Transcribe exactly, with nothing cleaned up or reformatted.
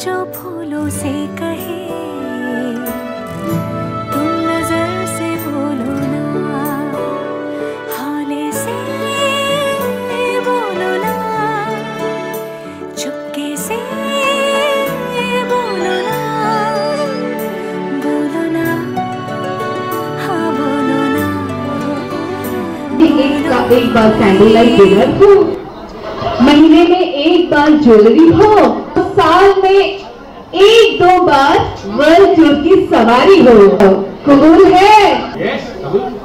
जो फूलों से कहे तुम नजर से बोलो ना, हौले से बोलो ना, चुपके से बोलो ना, बोलो ना, हाँ बोलो ना। एक का एक बार कैंडल लाइट डिनर हो, महीने में एक बार ज्वेलरी हो, साल में एक दो बार वर्ल्ड टूर की सवारी हो। कबूल है? yes, कबूल।